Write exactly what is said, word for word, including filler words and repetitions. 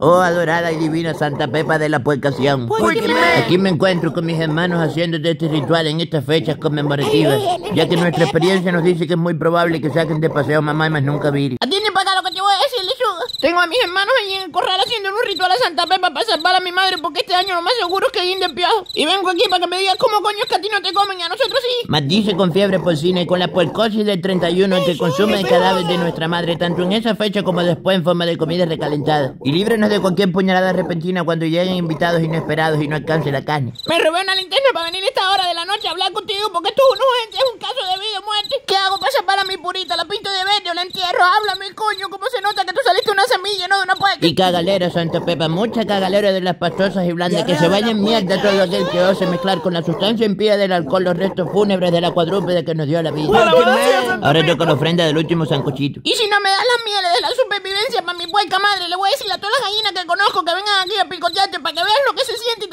Oh, adorada y divina Santa Pepa de la Puercación. Aquí me encuentro con mis hermanos haciendo este ritual en estas fechas conmemorativas, ya que nuestra experiencia nos dice que es muy probable que saquen de paseo a mamá y más nunca Viri. Atiende para acá lo que te voy a decir, lechuga. Tengo a mis hermanos allí en el corral haciendo un ritual a Santa Pepa para salvar a mi madre, porque este año lo más seguro es que guinde el piajo. Y vengo aquí para que me digas cómo coño es que a ti no te comen y a nosotros sí. Maldice con fiebre porcina y con la puercosis del treinta y uno que consume el cadáver de nuestra madre, tanto en esa fecha como después en forma de comida recalentada. Y líbrenos de cualquier puñalada repentina cuando lleguen invitados inesperados y no alcance la carne. Me robé una linterna para venir a esta hora de la noche a hablar contigo porque tú no gente es un caso de vida o muerte. ¿Qué hago para salvar a mi purita? ¿La pinto de verde o la entierro? Háblame, coño, ¿cómo se nota que tú saliste una semilla, no de una puerta? Y cagalera, Santa Pepa, mucha cagalera de las pastosas y blandas, que se vaya en mierda todo aquel que ose mezclar con la sustancia impía del alcohol los restos fúnebres de la cuadrúpede que nos dio la vida. Ahora toca la ofrenda del último sancochito. Y si no me das las mieles de la supervivencia para mi puerca madre, le voy a decir a todas las gallinas que conozco que vengan aquí a picotearte para que vean lo que se siente y